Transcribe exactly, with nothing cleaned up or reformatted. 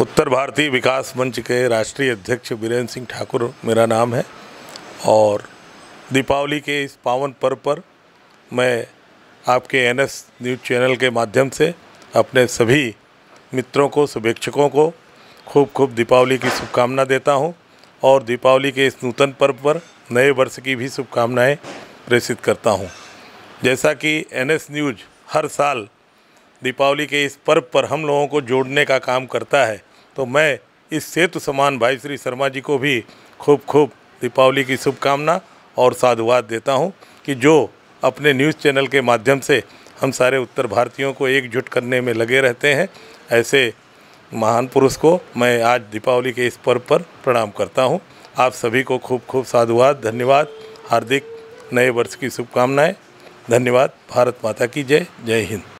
उत्तर भारतीय विकास मंच के राष्ट्रीय अध्यक्ष बीरेंद्र सिंह ठाकुर मेरा नाम है और दीपावली के इस पावन पर्व पर मैं आपके एन एस न्यूज़ चैनल के माध्यम से अपने सभी मित्रों को, शुभेच्छकों को खूब खूब दीपावली की शुभकामना देता हूं और दीपावली के इस नूतन पर्व पर नए वर्ष की भी शुभकामनाएं प्रेषित करता हूं। जैसा कि एन एस न्यूज़ हर साल दीपावली के इस पर्व पर हम लोगों को जोड़ने का काम करता है, तो मैं इस सेतु समान भाई श्री शर्मा जी को भी खूब खूब दीपावली की शुभकामना और साधुवाद देता हूं कि जो अपने न्यूज़ चैनल के माध्यम से हम सारे उत्तर भारतीयों को एकजुट करने में लगे रहते हैं। ऐसे महान पुरुष को मैं आज दीपावली के इस पर्व पर प्रणाम करता हूं। आप सभी को खूब खूब साधुवाद, धन्यवाद, हार्दिक नए वर्ष की शुभकामनाएं। धन्यवाद। भारत माता की जय। जय हिंद।